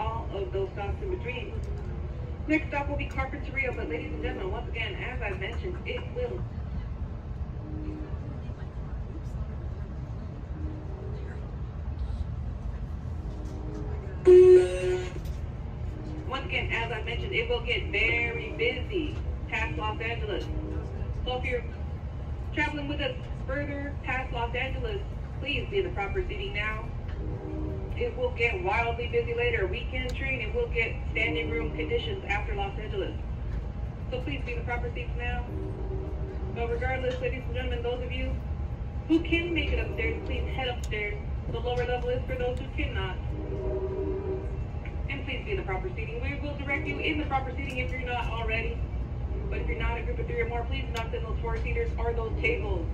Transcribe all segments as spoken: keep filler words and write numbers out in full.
all of those stops in between. Next stop will be Carpinteria, but ladies and gentlemen, once again, as I mentioned, it will Once again, as I mentioned, it will get very busy past Los Angeles. So if you're traveling with us further past Los Angeles, please be in the proper seating now. It will get wildly busy later. Weekend train, it will get standing room conditions after Los Angeles. So please be in the proper seats now. But regardless, ladies and gentlemen, those of you who can make it upstairs, please head upstairs. The lower level is for those who cannot. And please be in the proper seating. We will direct you in the proper seating if you're not already. But if you're not a group of three or more, please not sit in those four-seaters or those tables.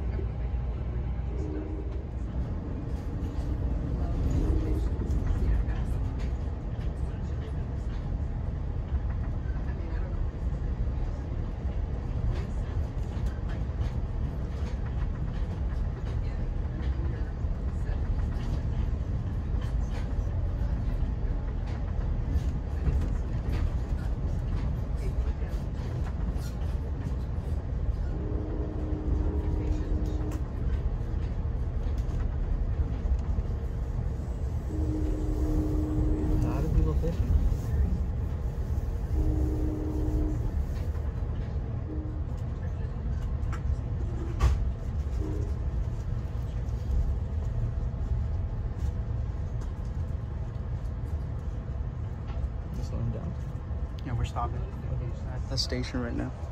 Down. Yeah, we're stopping at the station right now.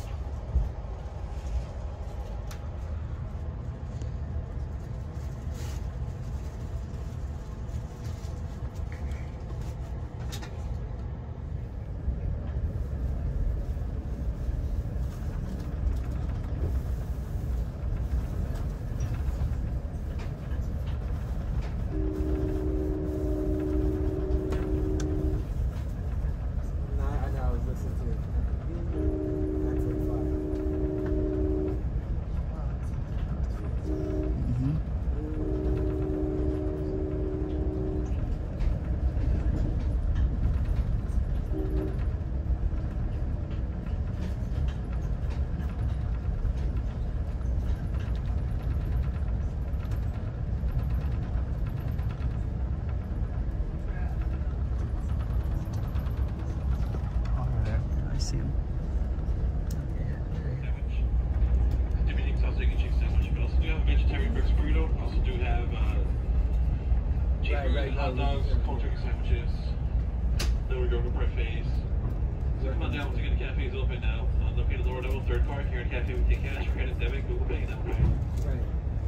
Hot dogs, cold turkey sandwiches. Then we go to buffets. So come on down, once again, the cafe is open now. Uh, located lower level, third car. Here in cafe, we take cash, credit, debit, Google Pay, that way. Right.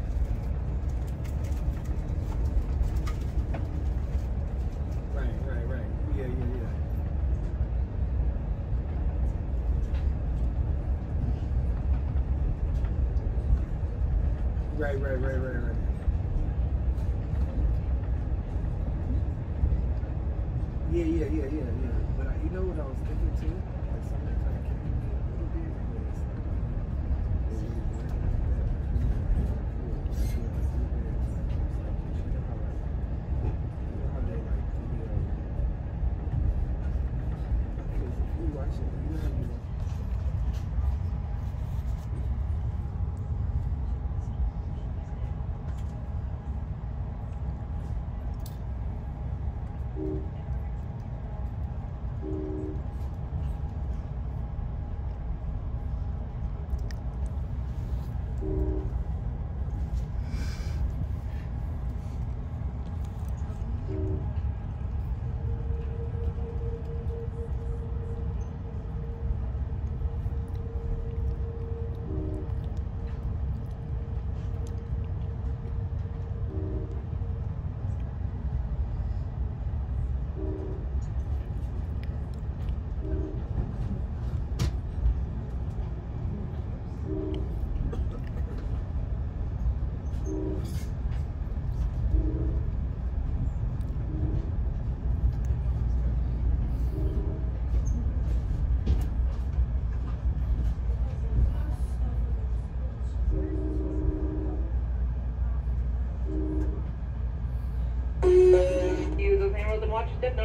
Right, right, right. Yeah, yeah, yeah. Right, right, right, right, right. Yeah, yeah, yeah, yeah, yeah. But I, you know what I was thinking too? Like something kind of came to me a little bit. Was, how they like, you know, because if you watch it, you know, you know.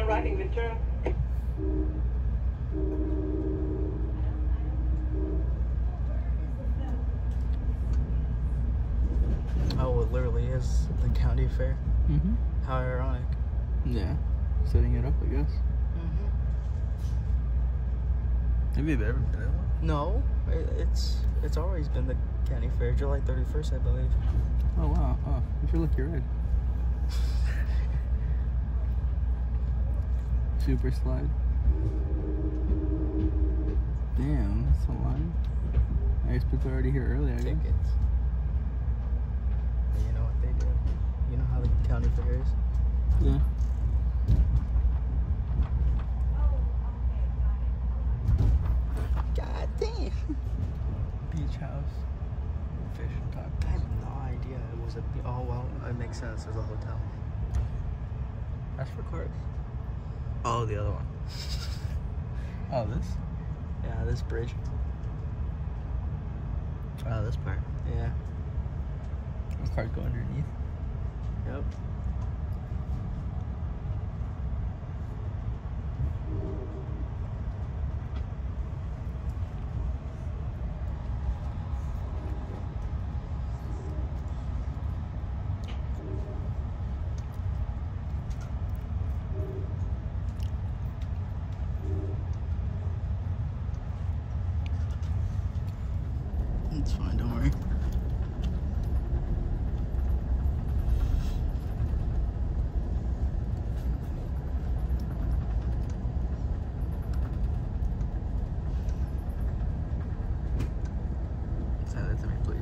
not riding the truck. Oh, it literally is the county fair. Mm-hmm. How ironic. Yeah. Setting it up, I guess. Mm-hmm. Have you ever been in one? No, it, it's it's always been the county fair, July thirty-first, I believe. Oh, wow. Oh, if you look, you're right. Super slide. Damn, that's a line. Experts are already here early, I guess. Tickets. You know what they do. You know how the county fair is? Yeah. God damn. Beach house. Fish and I tacos. had no idea it was a. Oh well, it makes sense. There's a hotel. That's for cars. Oh, the other one. Oh, this? Yeah, this bridge. Oh, this part. Yeah. The cars go underneath. Yep. It's fine, don't worry. Send it to me, please.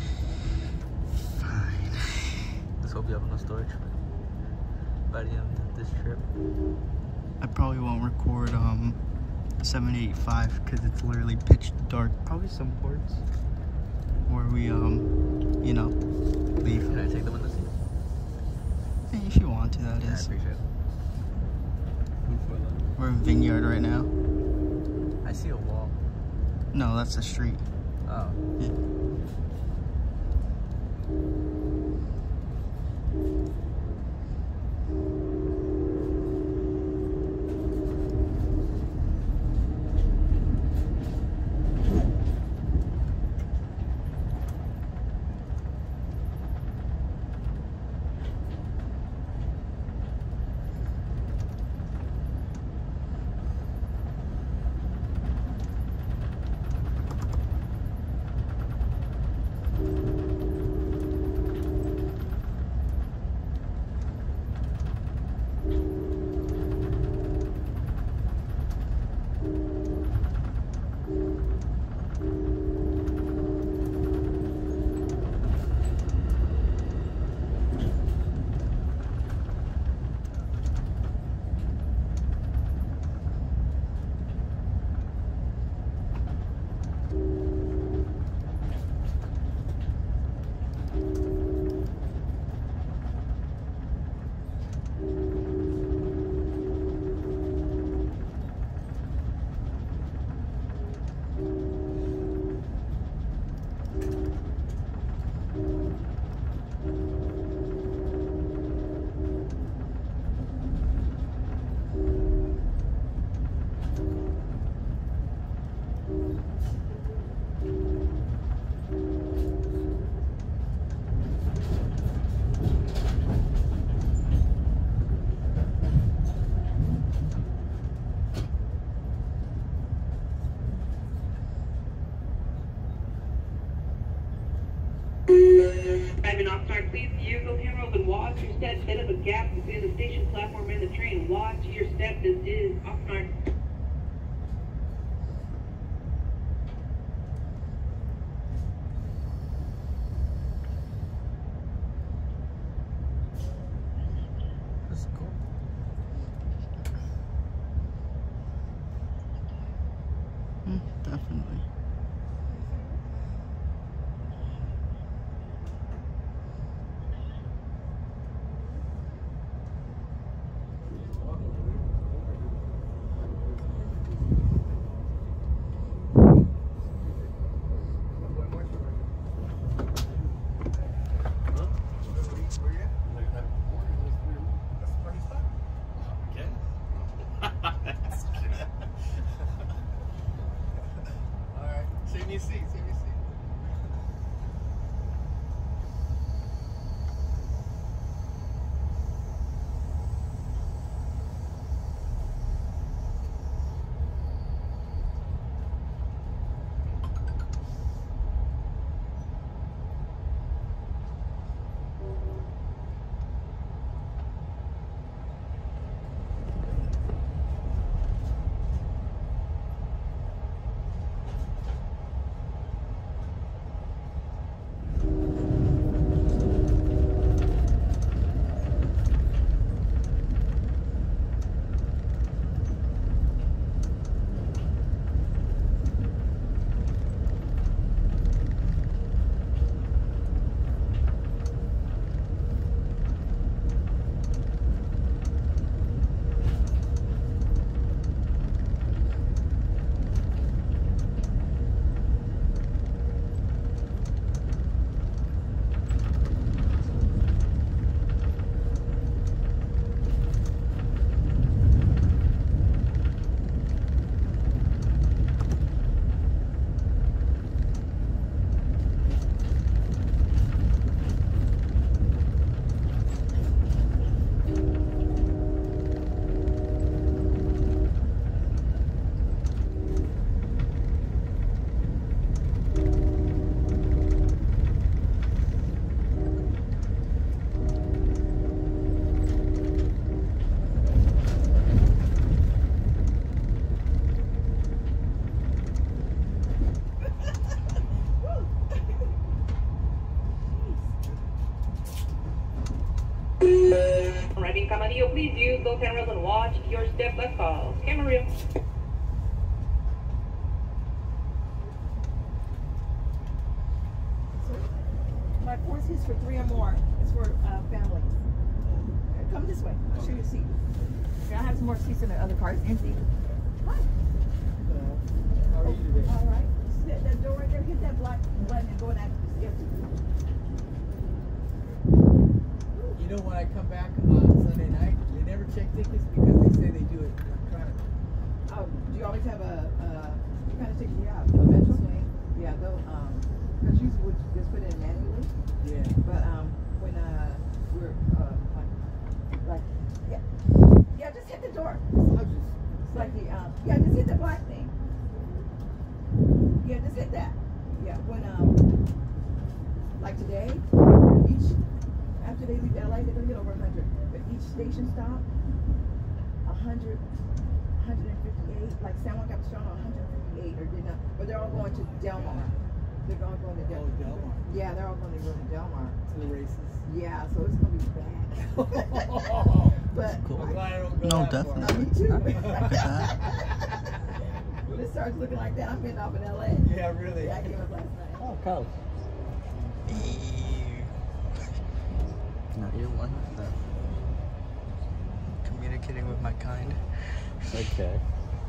Fine. Let's hope you have enough storage by the end of this trip. I probably won't record um seven eighty-five because it's literally pitch dark. Probably some parts where we um you know leave. Can I take them in the seat? Hey, if you want to, that Yeah, I is. appreciate it. Food for them. We're in Vineyard right now. I see a wall. No, that's the street. Oh. Yeah. Driving off start, please use those handrails and watch your step. Set up a gap between the station platform and the train. Watch your step. This is Oxnard. This is cool. Mm, definitely. your seat. Save your seat. Arriving Camarillo, please use those cameras and watch your step left calls. Camarillo. My four seats for three or more. It's for uh, families. Come this way. I'll show you a seat. Yeah, I have some more seats in the other cars. Empty. Hi. How are you today? All right. Hit that door right there. Hit that black button and go in after this. Empty. You know, when I come back on Sunday night, they never check tickets because they say they do it electronically. Oh, do you always have a, uh, what kind of ticket do you have? A Metro? Yeah, they'll, um, because usually we just put it in manually. Yeah. But, um, when, uh, we're, uh, like, like, yeah. Yeah, just hit the door. I'll just, It's like the, um, yeah, just hit the black thing. Yeah, just hit that. Yeah, when, um, like today, each, after they leave L A, they're gonna get over a hundred. But each station stop, a hundred, hundred and fifty-eight. Like San Juan Capistrano, one hundred fifty-eight, or did not. But they're all going to Del Mar. They're all going to Del Oh, Del Mar. Yeah, they're all going to go to Del Mar. to the races. Yeah, so it's gonna be bad. But Cool. I'm glad I don't go No, that far. definitely. me too. Look at that. When it starts looking like that, I'm getting off in L A. Yeah, really. Yeah, I came up last night. Oh, cow. Not your one. No. Communicating with my kind. Okay.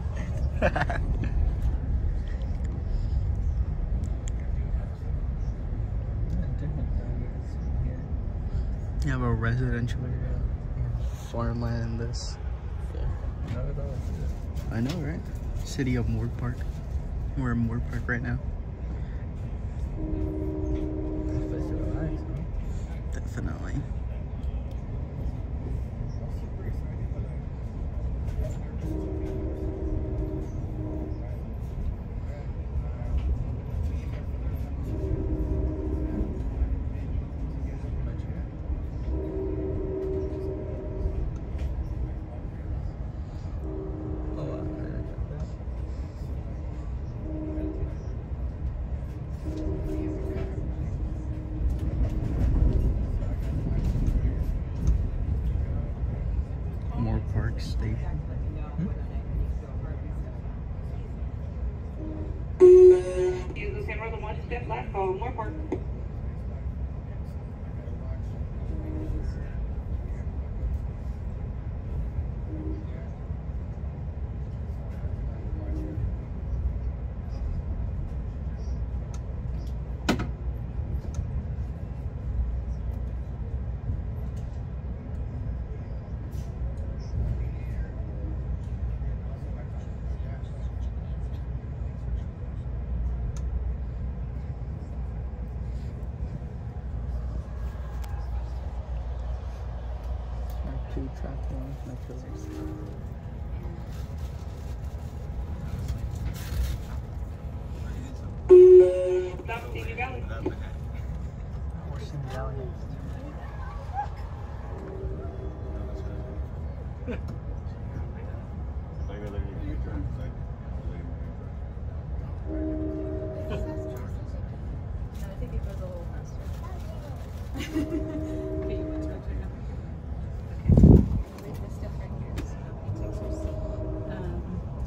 You have a residential area, farmland, this. Yeah. I know, right? City of Moore Park. We're in Moore Park right now. Definitely. Moore Park State. Use those cameras and watch your step left call. More park. Amtrak one, my killers. Stop Simi Valley. Or Simi Valley. I think it goes a little faster. Okay, you want to turn up? Okay. Leave this stuff right here so he takes her seat. Um,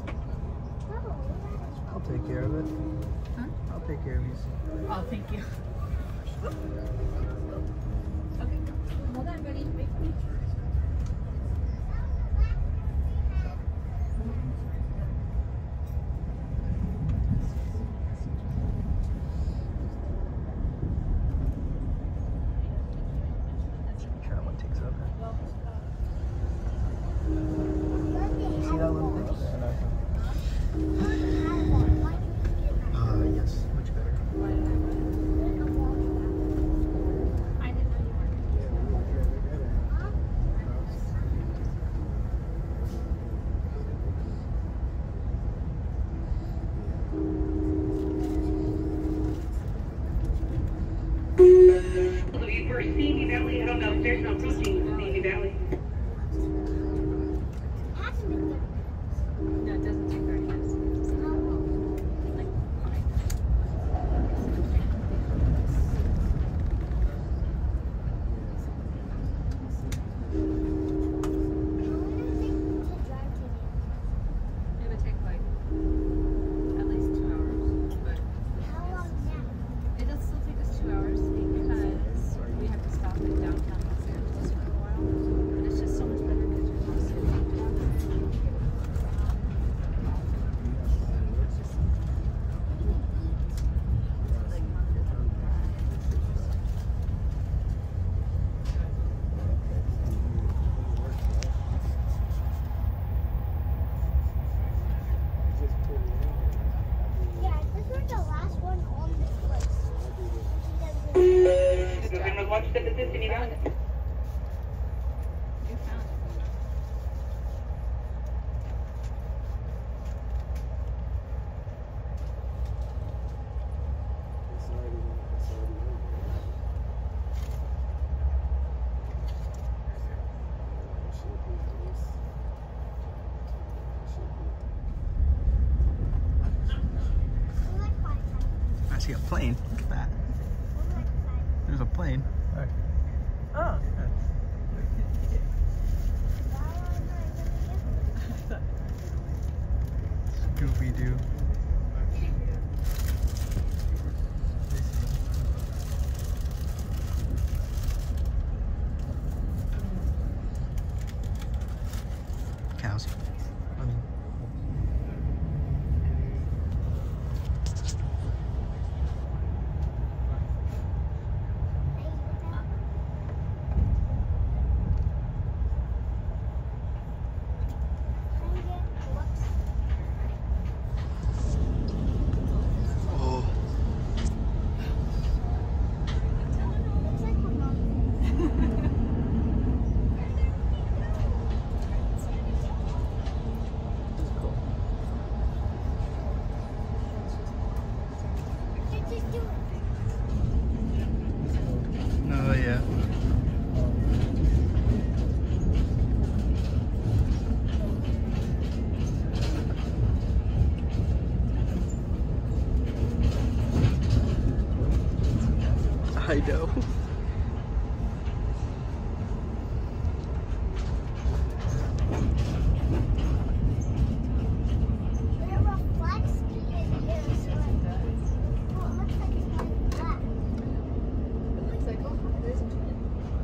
I'll take care of it. huh? I'll take care of you. Oh, thank you. Okay. Hold on, buddy. Wait for me. Sure, one takes over. See that little thing? Uh, yes, much better. I didn't know you were. Those of you for Simi Valley, I don't know if there's no approaching Simi Valley. No, it doesn't take thirty minutes. Like, it would take like at least two hours, but it'll still take us two hours because we have to stop in downtown Los Angeles for a while. But it's just so much better because you're not sitting. Like Monday to Everyone watch the Simi Valley. You found it. I see a plane. Look at that. There's a plane. Right. Oh, Scooby Doo. Cows. I mean. Oh. Oh yeah. I know. It's like, oh, there's a twin.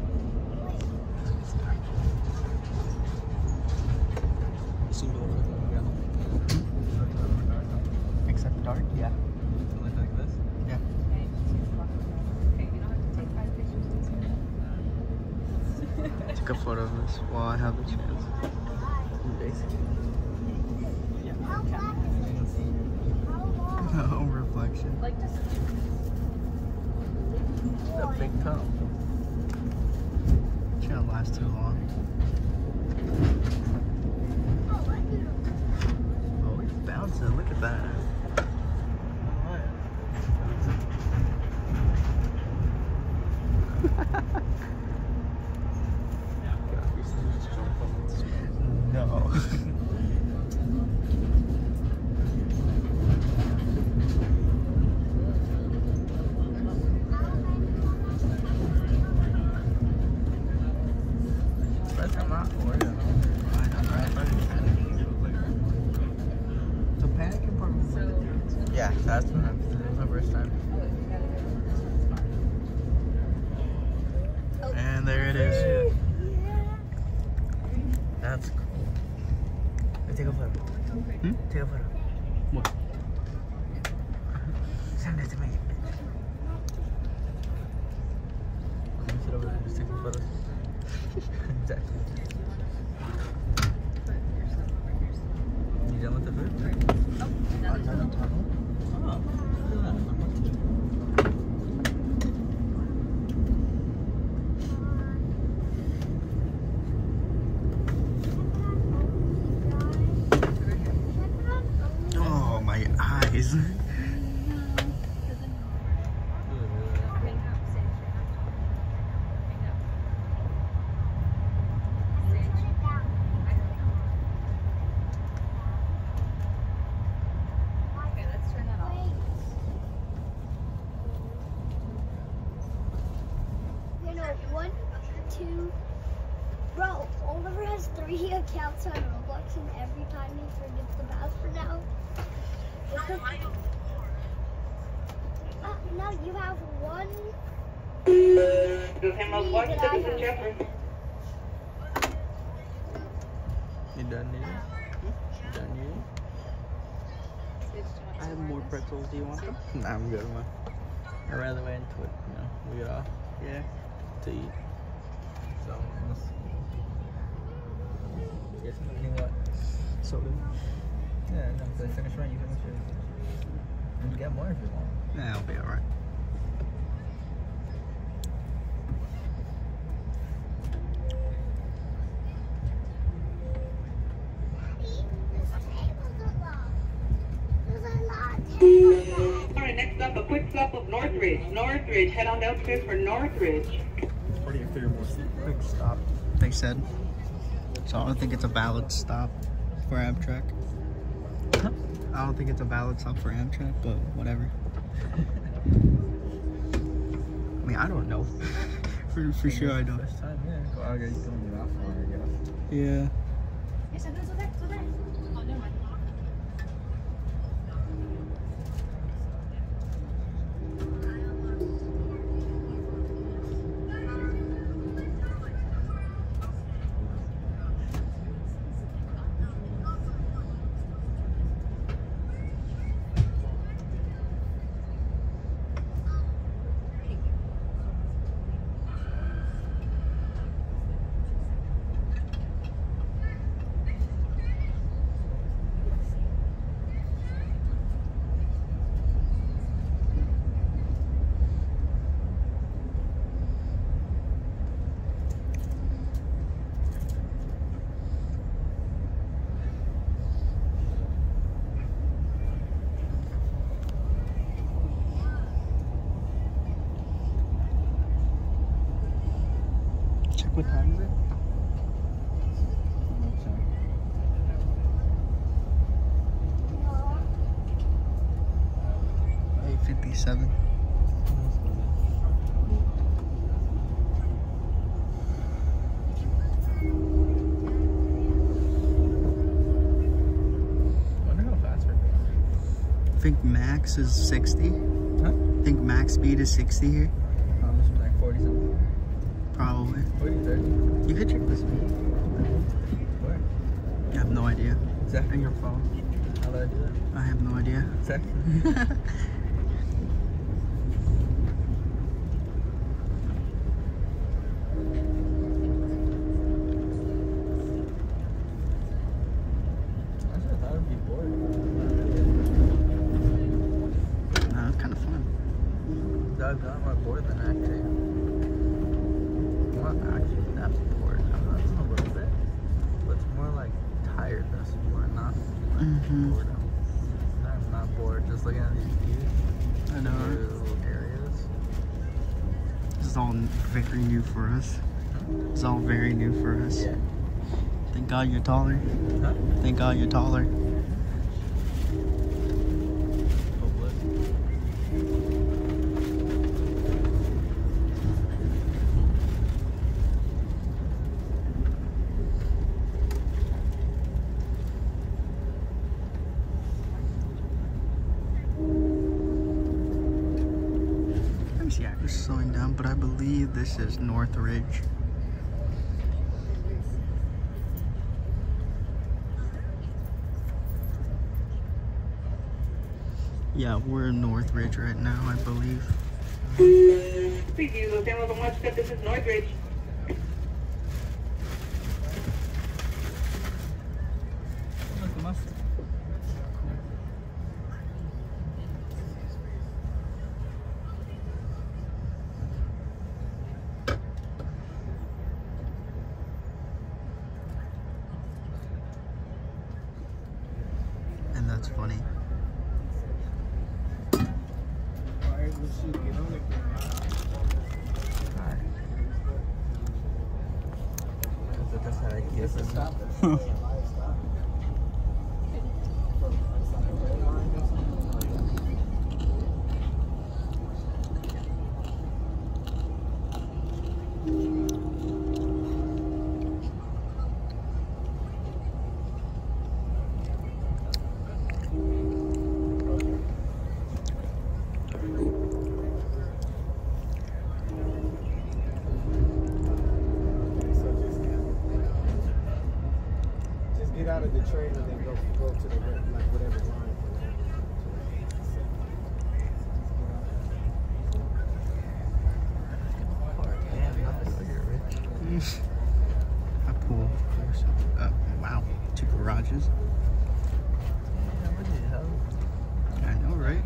Except dark, yeah. Look like this. Yeah. Okay, you don't have to take five pictures. Take a photo of this while I have the chance. Basically. No reflection. Like just A big toe. Shouldn't last too long. that. No. That's not Oreo. So panicking part. So, Yeah, that's what I'm doing. It was my first time. And there it is. That's cool. Hey, take a photo. Hmm? Take a photo. What? Send it to me. Let me sit over there and just take some photos. Exactly. put your stuff over here. So. You done with the food? Oh, another tunnel. Oh, look at that. Oh, my eyes. Okay, let's turn that off. You know, one, two, bro, Oliver has three accounts on Roblox, and every time he forgets the password now. Uh, no, you have one. Does him up watch that I this have. Jeffrey? You done eating? You done eating? I have more pretzels. Do you want them? Nah, I'm good, man. I'd rather wait until it, you know, we get off Yeah. to eat. So, let's get something what? Soda. Yeah, no, if I finish mine, you finish yours. And get more if you want. Nah, I'll be alright. Alright, next up, a quick stop of Northridge. Northridge, head on downstairs for Northridge. Quick stop, they said. So I don't think it's a valid stop for Amtrak. I don't think it's a valid stop for Amtrak, but whatever. I mean, I don't know. for for sure, I don't. First time, yeah. Well, I guess you don't get off on, I guess. Yeah. Oh, never mind. Check what time is it? eight fifty-seven. I wonder how fast we're going. I think max is sixty. Huh? I think max speed is sixty here. Oh, this is like forty something. Probably. forty, thirty. You could check the speed. Where? I have no idea. Exactly. On your phone. How did I do that? I have no idea. Exactly. I should have thought it'd be bored. No, it's kind of fun. I've done more bored than actually. I'm not actually that bored. I'm not I'm a little bit. But it's more like tiredness. More not like Mhm. boredom. Not looking at these views. I know. Little areas. This is all very new for us. It's all very new for us. Yeah. Thank God you're taller. Huh? Thank God you're taller. Hopeless. Let me see, I'm just slowing down, but I believe this is Northridge. Yeah, we're in Northridge right now, I believe. Please use Los Angeles and watch that this is Northridge. Look, the mustard. And that's funny. Alright, let's shoot, get on it. Alright. That's how I It's a keep it. stop. It's a live stop. It's like a red line or something. Get out of the train and then go go to the like whatever line. Damn, I feel like you're rich. I pull force. Uh, wow, two garages. Yeah, what the hell? I know, right?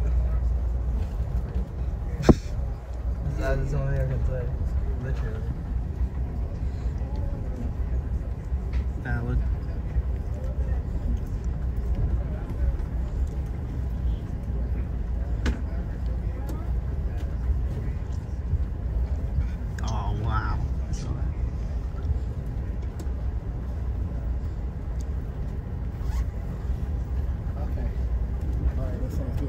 That's the only thing I can say. Literally. Valid. Oh, wow. I saw that. Okay. All right, that sounds good.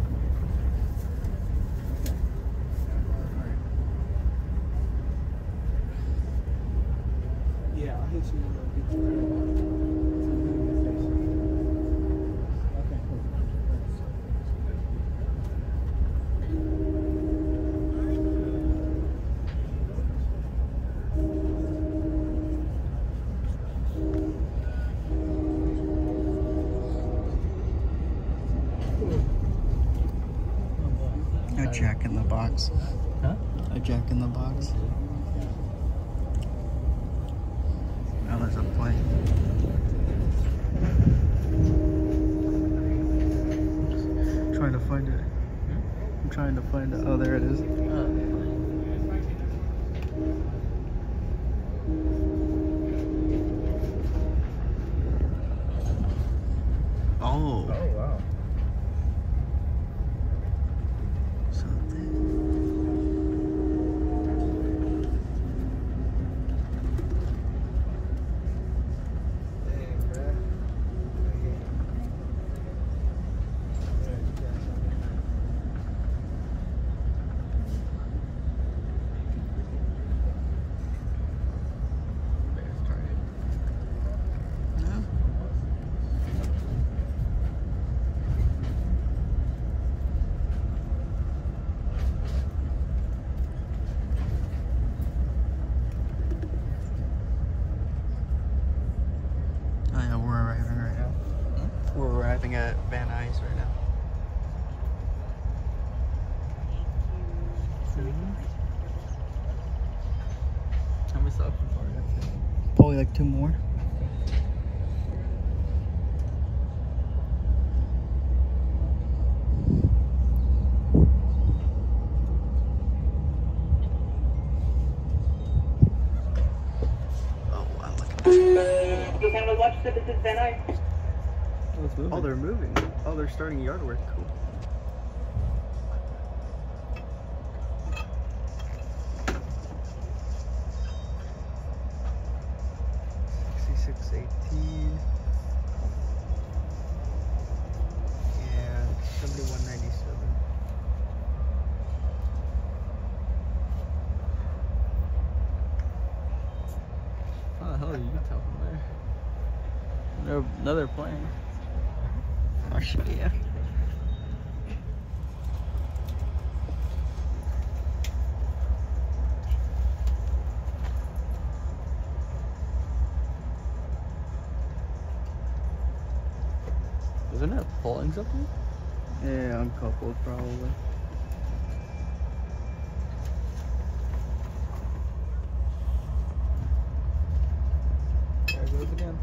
Okay. All right. Yeah, I'll hit you when I get you right about to the station. Okay, cool. A jack in the box. Huh? A jack in the box. Now there's a plane. I'm trying to find it. I'm trying to find it. Oh, there it is. Oh. Oh, wow. Something. Dang, bruh. No. Oh yeah, we're arriving right now. We're arriving at Van Nuys right now. How many stops before that's it? Probably like two more. Oh wow, look at that. Los Angeles watch that this is Van Nuys. Oh, they're moving. Oh, they're starting yard work. Cool. hell, you can tell from there. Another, another plane. I'll show you. Isn't it falling something? Yeah, uncoupled probably. There it goes again.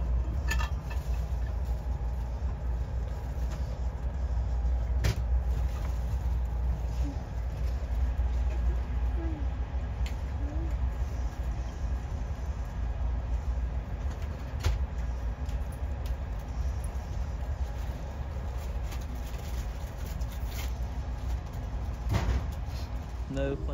No plane.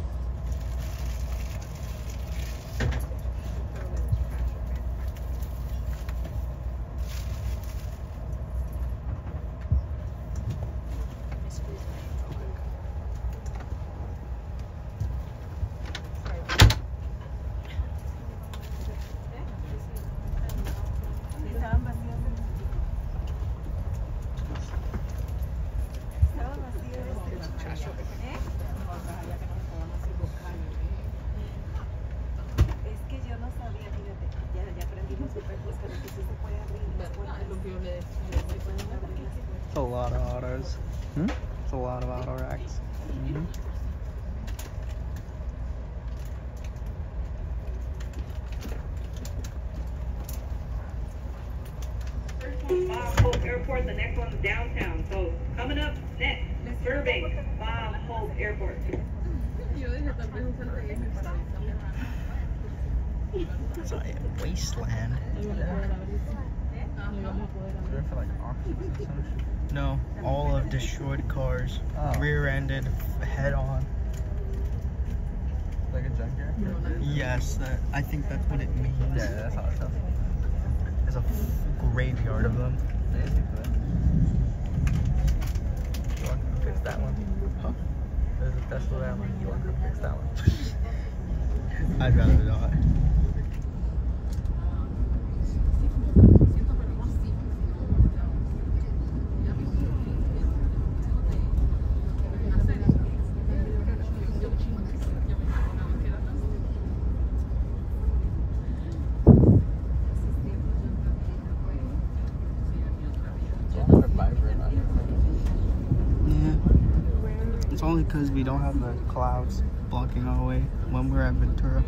It's a lot of autos. Hmm? It's a lot of auto racks. Mm-hmm. Bob Hope Airport, the next one's downtown. So coming up next, Burbank, Bob Hope Airport. It's a wasteland. There for like auctions or some shit. No, all of destroyed cars, Oh. rear-ended, head on. Like a junkyard? Yes, that, I think that's what it means. Yeah, that's how it sounds. There's a f- graveyard of them. Basically. You want to come fix that one? Huh? There's a Tesla there. I'm like, you want to come fix that one? I'd rather not. Yeah. It's only because we don't have the clouds blocking our way when we're at Ventura.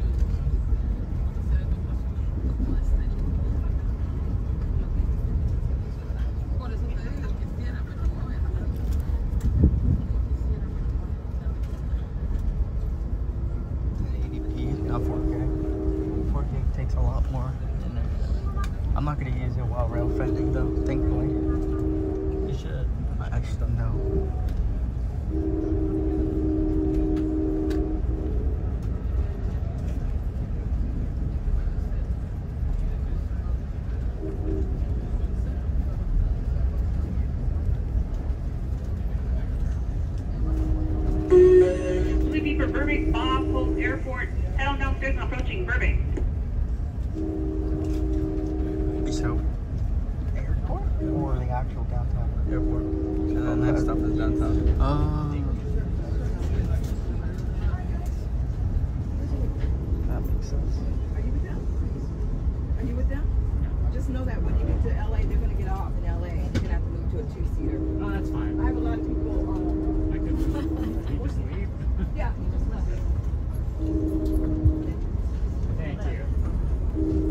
eighty p, not four K. four K takes a lot more. I'm not gonna use it while rail fending though, thankfully. You should. I just don't know. Sleepy for Burbank, Bob Hope Airport. Head on downstairs and approaching Burbank. So, airport or the actual downtown? Airport. And then next stop is downtown. Uh, that makes sense. Are you with them? Are you with them? Just know that when you get to L A, they're going to get off in L A and you're going to have to move to a two-seater. Oh, that's fine. I have a lot of people. Um, I could just leave. yeah. Thank you.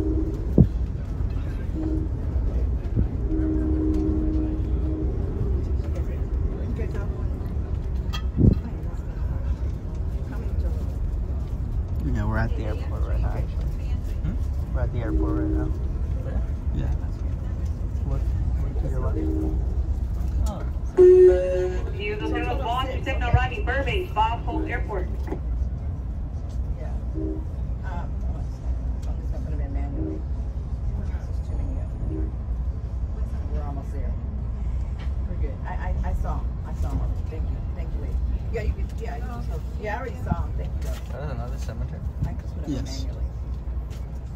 Yeah, we're at the airport right now, actually. Hmm? We're at the airport right now. Where? Yeah. Look, look to your left. Oh. Use the signal launch and signal arriving Burbank, Bob Hope Airport. Yeah. Um, I'm just going to put them in manually. There's too many of them. We're almost there. We're good. I, I, I saw them. I saw them. Thank you. Thank you, lady. Yeah, you can, yeah, you can, yeah, I already saw them. Thank you, though. That is another cemetery. I just put them in Yes. manually.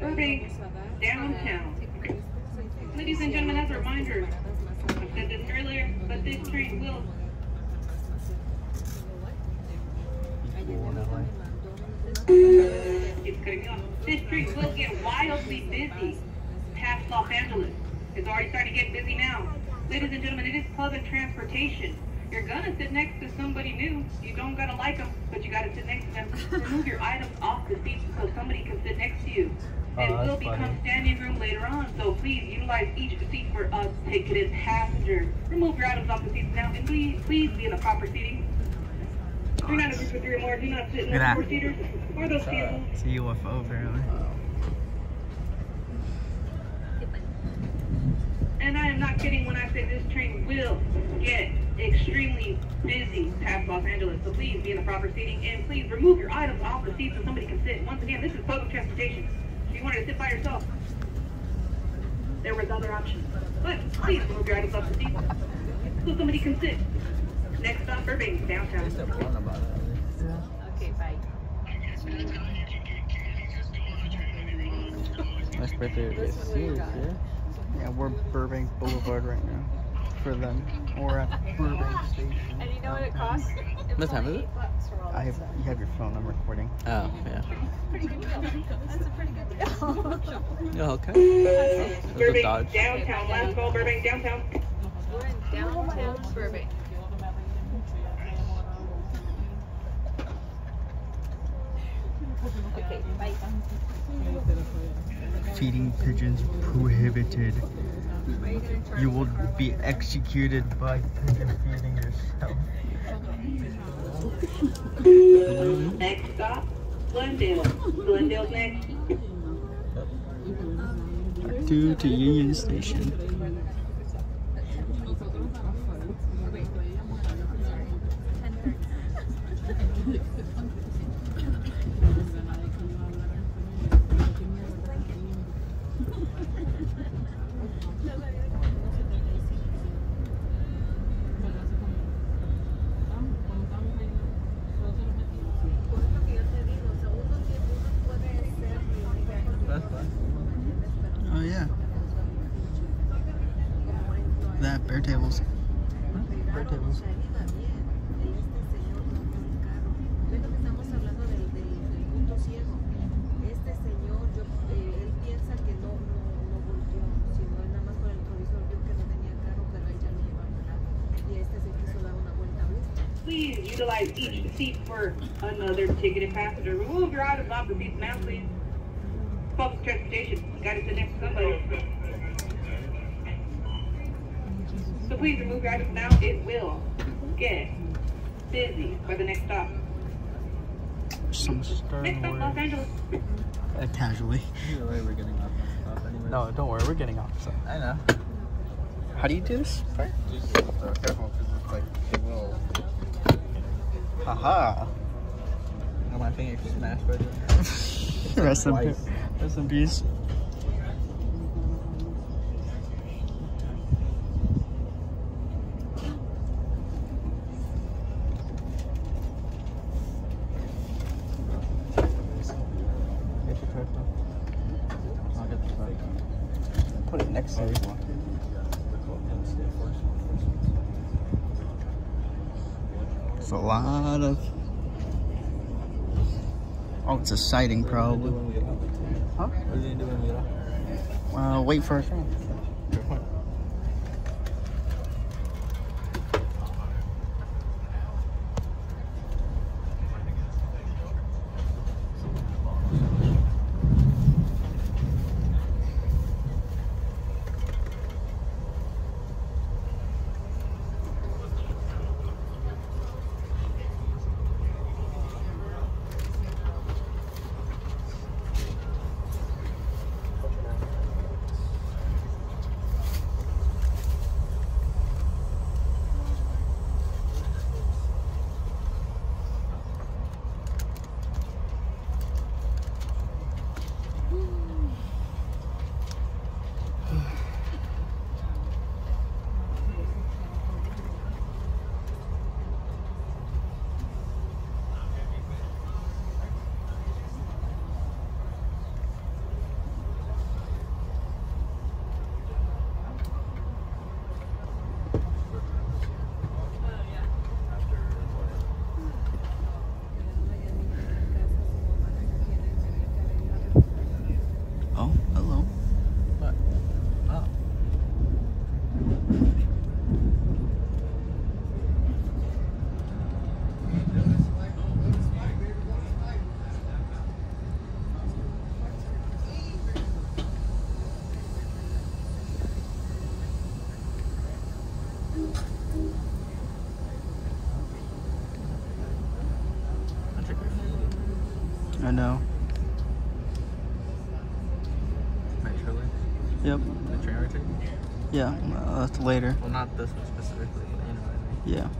Burbank, downtown. Ladies and gentlemen, as a reminder, I said this earlier, but this train will. It's cutting me off. This train will get wildly busy past Los Angeles. It's already starting to get busy now. Ladies and gentlemen, it is public transportation. You're gonna sit next to somebody new. You don't gotta like them, but you gotta sit next to them. Remove your items off the seat so somebody can sit next to you. It Oh, will that's become funny. standing room later on, so please utilize each seat for a ticketed passenger. Remove your items off the seats now, and please, please be in the proper seating. Do not agree for three or more. Do not sit in Look those at four that. seaters or those tables. It's a U F O apparently. And I am not kidding when I say this train will get extremely busy past Los Angeles. So please be in the proper seating and please remove your items off the seat so somebody can sit. Once again, this is public transportation. If you wanted to sit by yourself, there was other options. But please remove your items off the seat so somebody can sit. Next stop, Burbank, downtown. Okay, bye. Nice birthday is serious, yeah? Yeah, we're Burbank Boulevard right now for them. We're at Burbank Station. And you know what it costs? What time is it? Bucks for all I that have, stuff. you have your phone, I'm recording. Oh, yeah. Pretty good deal. That's a pretty good deal. Yeah, okay. It was a Burbank, Dodge. downtown. Last call, Burbank, downtown. We're in downtown Burbank. Okay, bye. Feeding pigeons prohibited. You will be executed by pigeon feeding yourself. Next stop, Glendale. Glendale's next. Due to Union Station. That's fine. Oh yeah. That bear tables. Bear tables. Please utilize each seat for another ticketed passenger. Remove your items off the seats now, please. Public transportation. You gotta sit next to somebody. So please remove your items now. It will get busy by the next stop. Some Next stop, Los stern Angeles. uh, casually. Either way, we're getting off the stop anyway. No, don't worry, we're getting off. So. I know. How do you do this? Just uh, careful, because it's like, it will. Haha. On my finger, just smash right there. Rest in Twice. peace. Rest in peace. Get your truck though. I'll get the truck. Put it next to you. It's a lot of. Oh, it's a sighting probably. Huh? What are you doing, Mira? Uh, wait for a friend. know. Metro Link? Yep. The train we're taking? Yeah, uh, that's later. Well, not this one specifically, but you know what I mean. Yeah.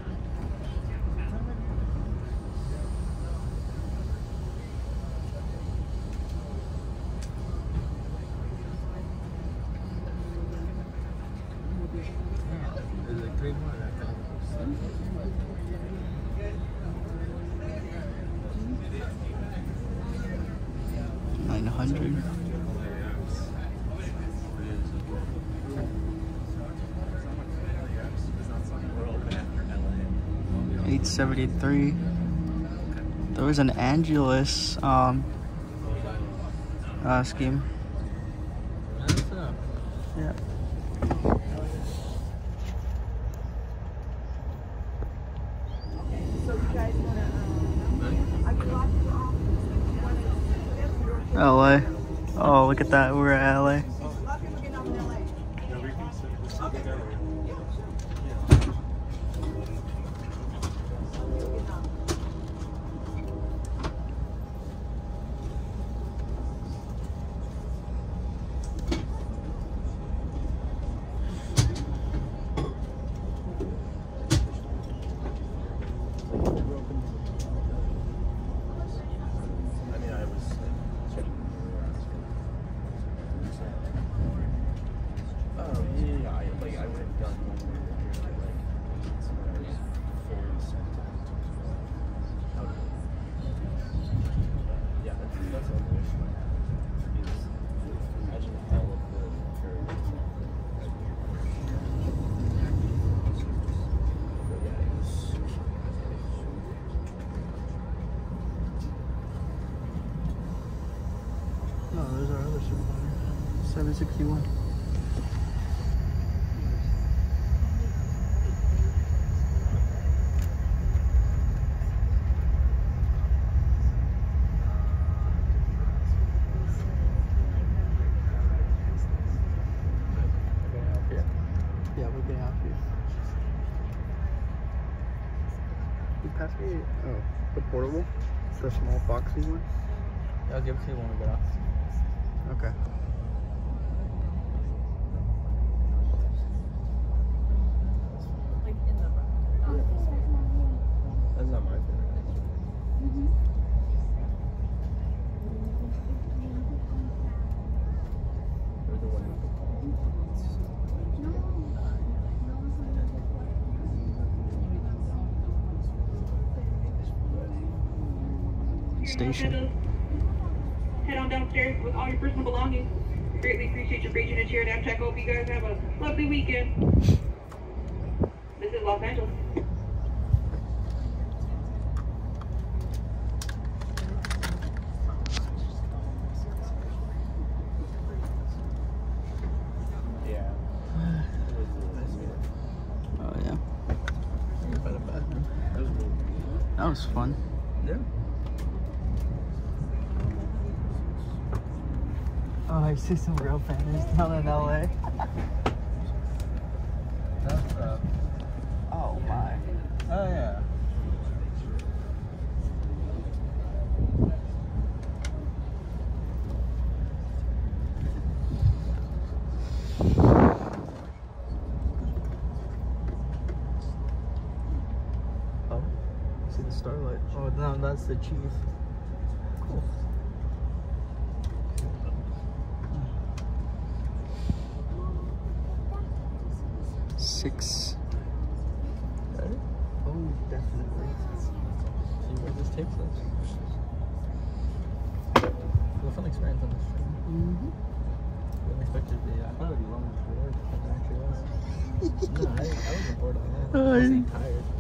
There's like three more that kind Nine hundred. Eight seventy three. There was an Angelus um uh, scheme. What's up? Yeah. So you guys wanna, um, I can lock you off. You wanna- L A. Oh, look at that. We're at L A. A lot of people get off in L A. Yeah, we can sit, we'll sit together. I mean, I was Oh, yeah, yeah, I, like, I would have done one more year, like, when I was full sentence. Yeah, that's, that's all the issue I have. Is imagine all of the curves. But yeah, it was. No, there's our other supplier. seven sixty-one. Yeah, we're getting out here. You pass me, oh, the portable? The small boxy one? I'll give it to you when we get off. Okay. That's not my favorite. Or the one with the Station. Head on downstairs with all your personal belongings. Greatly appreciate your patronage here at Amtrak. Hope you guys have a lovely weekend. This is Los Angeles. Yeah. Oh, yeah. By the bathroom. That was really good. That was fun. Yeah. Oh, I see some real fans down in L A. That's, uh, Oh, my. oh, yeah. Oh, see the starlight. Oh, no, that's the chief. Cool. Six. Ready? Oh, definitely. See where this takes us. It was a fun experience on this train. Mm-hmm. Didn't expect it to be. I thought it would be long before it actually was. No, I, I wasn't bored on that. I Uh, wasn't tired.